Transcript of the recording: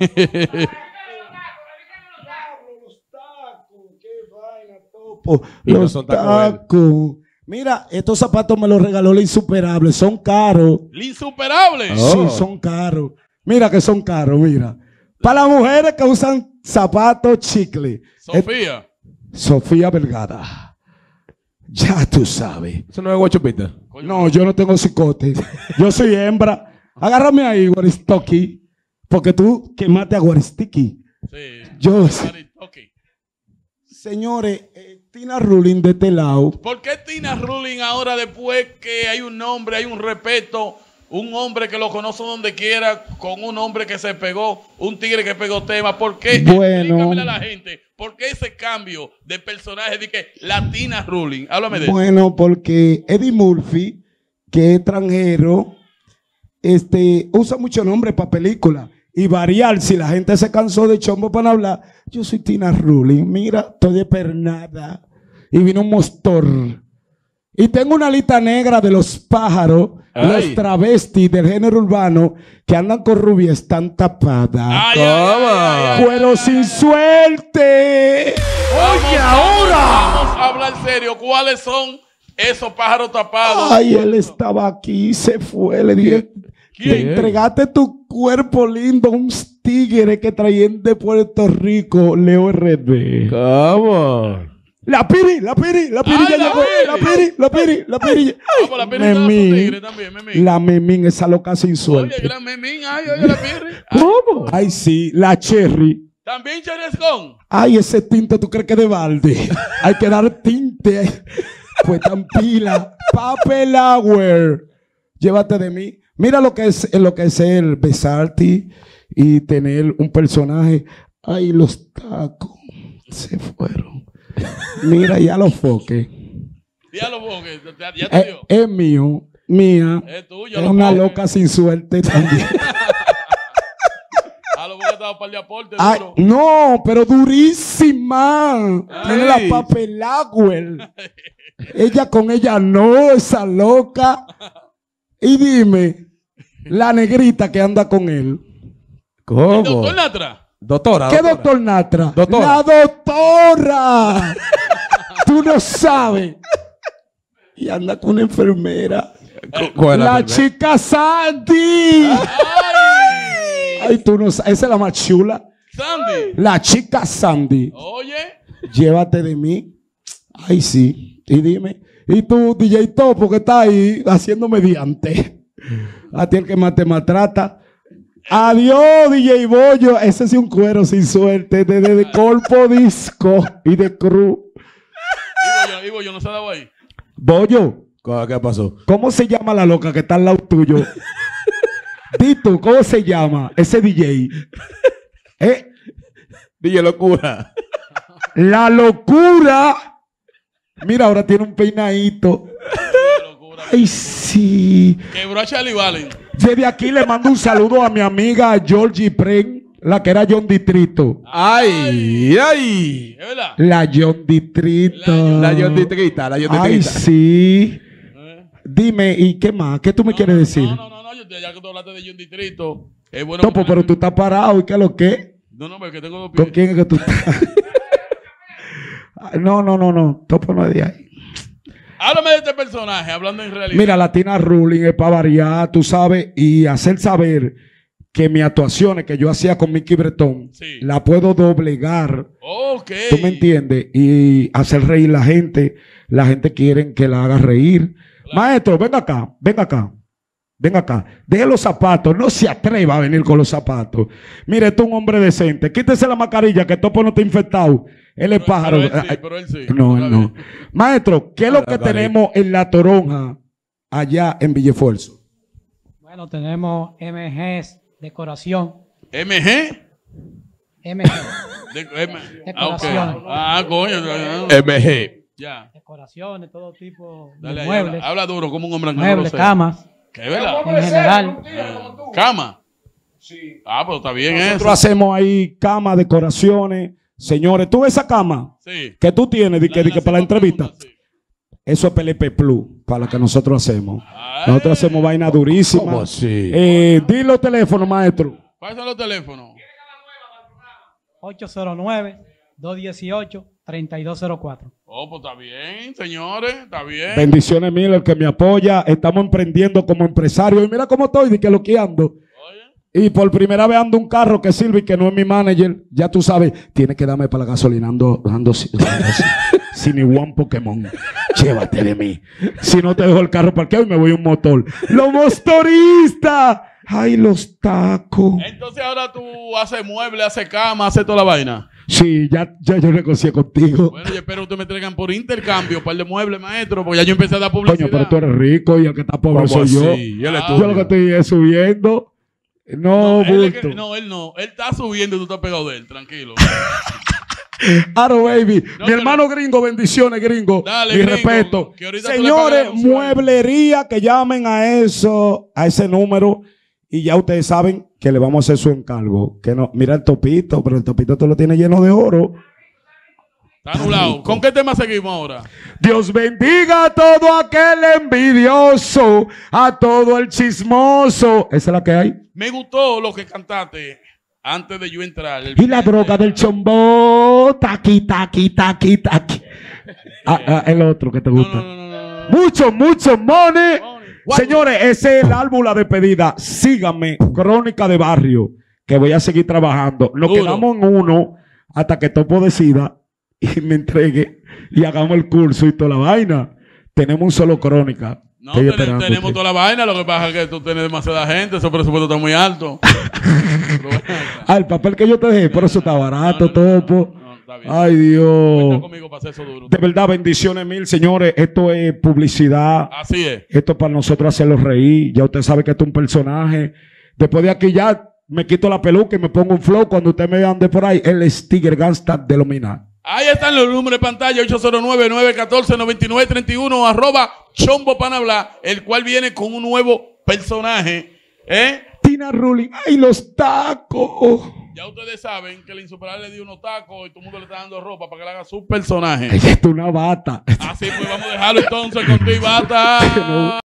Los tacos. Mira, estos zapatos me los regaló la Insuperable. Son caros. ¿La Insuperable? Sí, son caros. Mira que son caros, mira. Para las mujeres que usan zapatos chicle. Sofía. Sofía Vergara. Ya tú sabes. Eso no es guachupita. No, yo no tengo cicote. Yo soy hembra. Agárrame ahí, Guaristoqui. Porque tú quemaste a Guaristiqui. Sí. Yo. Okay. Señores, Tina Ruling de este lado. ¿Por qué Tina Ruling ahora, después que hay un nombre, hay un respeto, un hombre que lo conoce donde quiera, con un hombre que se pegó, un tigre que pegó tema? ¿Por qué? Bueno. Explícamele a la gente. ¿Por qué ese cambio de personaje de que la Tina Ruling? Háblame de eso. Bueno, porque Eddie Murphy, que es extranjero, usa mucho nombre para películas. Y variar, si la gente se cansó de chombo para hablar, yo soy Tina Ruling, mira, estoy de pernada. Y vino un mostor. Y tengo una lista negra de los pájaros, los travestis del género urbano que andan con rubia, están tapadas. ¡Cuero sin suerte! ¡Oye, ahora! Vamos a hablar serio. ¿Cuáles son esos pájaros tapados? Ay, él estaba aquí, se fue, le dije... Te entregaste tu cuerpo lindo a un tigre que traían de Puerto Rico, Leo RD. ¿Cómo? La piri ya llegó. La piri. Memín. La Memín, esa loca sin suerte. Oye, la Memín, oye, la piri. ¿Cómo? Ay, sí, la Cherry. También Cherescon. Ay, ese tinte, ¿tú crees que es de balde? Hay que dar tinte. Pues tan pila. Papel Hour. Llévate de mí. Mira lo que es el besarte y tener un personaje. Ay, los tacos se fueron. Mira, ya los foques. Ya los foques, ya te dio. Es mío, mía. Es tuyo. Es una loca sin suerte también. A lo mejor estaba para el aporte. Ay, no, pero durísima. Tiene la papelagüel. Ella con ella no, esa loca. Y dime, la negrita que anda con él. ¿Cómo? ¿El doctor Natra? Doctora. ¿Qué doctor Natra? Doctora. La doctora. Tú no sabes. Y anda con una enfermera. La chica Sandy. Ay, tú no sabes. Esa es la más chula. Sandy. La chica Sandy. Oye. Llévate de mí. Ay, sí. Y dime. Y tú, DJ Topo, que está ahí haciendo mediante. A ti el que más te maltrata. Adiós, DJ Bollo. Ese sí un cuero sin suerte. De Corpo Disco y de Cruz. ¿Y Bollo no se ha dado ahí? Bollo. ¿Qué pasó? ¿Cómo se llama la loca que está al lado tuyo? Dito, ¿cómo se llama ese DJ? DJ Locura. La locura. Mira, ahora tiene un peinadito. Ay, sí. Quebró a Charlie Valen. Desde aquí le mando un saludo a mi amiga Georgie Pren, la que era John Distrito. ¡Ay! ¡Ay! ¿Es verdad? La John Distrito. La John Distrita. Ay, sí. Dime, ¿y qué más? ¿Qué tú me quieres decir? No. Ya que tú hablaste de John Distrito. Es bueno. Topo, pero tú estás parado. ¿Y qué es lo que? No, pero que tengo dos pies. ¿Con quién es que tú estás? No. Topo no es de ahí. Háblame de este personaje, hablando en realidad. Mira, la Tina Ruling es para variar, tú sabes, y hacer saber que mis actuaciones que yo hacía con Mickey Bretón, sí, la puedo doblegar. Ok. ¿Tú me entiendes? Y hacer reír la gente. La gente quiere que la haga reír. Claro. Maestro, ven acá. Deje los zapatos. No se atreva a venir con los zapatos. Mire, tú un hombre decente. Quítese la mascarilla que Topo no está infectado. Él es pájaro. Pero él sí. No, él no. Maestro, ¿qué es lo que tenemos en La Toronja allá en Villefuerzo? Bueno, tenemos MGs, decoración. ¿MG? Decoración. Coño. MG. Ya. Decoraciones, todo tipo Dale, de muebles. Habla duro como un hombre. Muebles, camas. ¿Qué verdad? En general. ¿Cama? Sí. Pues está bien eso. Nosotros hacemos ahí camas, decoraciones. Señores, ¿tú ves esa cama? Sí. Que tú tienes que para la entrevista. Sí. Eso es PLP Plus, para lo que nosotros hacemos. Nosotros hacemos vaina durísima. ¿Cómo así? Di los teléfonos, maestro. ¿Cuáles son los teléfonos? 809-218-3204. Oh, pues está bien, señores, está bien. Bendiciones mil, el que me apoya. Estamos emprendiendo como empresario. Y mira cómo estoy, de que loqueando. Oye, Y por primera vez ando un carro que sirve y que no es mi manager. Ya tú sabes, tiene que darme para la gasolina. Ando sin igual Pokémon. Llévate de mí. Si no te dejo el carro parqueado y me voy a un motor. ¡Los motoristas! ¡Ay, los tacos! entonces ahora tú haces muebles, haces cama, haces toda la vaina. Sí, ya yo negocié contigo. Bueno, yo espero que ustedes me traigan por intercambio un par de muebles, maestro, porque ya yo empecé a dar publicidad. Coño, pero tú eres rico y el que está pobre soy yo. Y él es Ah, tuyo. Yo lo que estoy es subiendo. No, él es que- bulto. no, él no. Él está subiendo y tú estás pegado de él, tranquilo. Aro, baby. No, Mi pero- hermano gringo, bendiciones, gringo. Dale, Mi gringo, respeto. que ahorita tú le Señores, pagas un sueldo. mueblería, que llamen a eso, a ese número. Y ya ustedes saben que le vamos a hacer su encargo. Que no, mira el topito, pero el topito tú lo tienes lleno de oro. Está anulado. ¿Con qué tema seguimos ahora? Dios bendiga a todo aquel envidioso, a todo el chismoso. Esa es la que hay. Me gustó lo que cantaste antes de yo entrar. Y la droga del chombo, taqui, taqui, taqui, taqui. El otro que te No, gusta. no, no, no, no. Mucho, mucho money. What? Señores, ese es el álbum La Despedida. Síganme, Crónica de Barrio, que voy a seguir trabajando. Nos Duro. quedamos en uno hasta que Topo decida y me entregue y hagamos el curso y toda la vaina. Tenemos un solo Crónica. No, Estoy esperándote. tenemos toda la vaina. Lo que pasa es que tú tienes demasiada gente. Ese presupuesto está muy alto. Pero bueno, Ah, el papel que yo te dejé, por eso está barato, Topo. no, está bien. Ay, Cuenta Dios. conmigo para hacer eso duro. De verdad, bendiciones mil, señores. Esto es publicidad. Así es. Esto es para nosotros hacerlos reír. Ya usted sabe que esto es un personaje. Después de aquí ya me quito la peluca y me pongo un flow. Cuando usted me ande por ahí, él es Tigre Gangsta de Lomina. Ahí están los números de pantalla: 809-914-9931, @Chombo Panabla, el cual viene con un nuevo personaje. Tina Rulli. ¡Ay, los tacos! Ya ustedes saben que el insuperable le dio unos tacos y todo el mundo le está dando ropa para que le haga su personaje. Ay, esto es una bata. Así pues, vamos a dejarlo entonces con tu bata. No.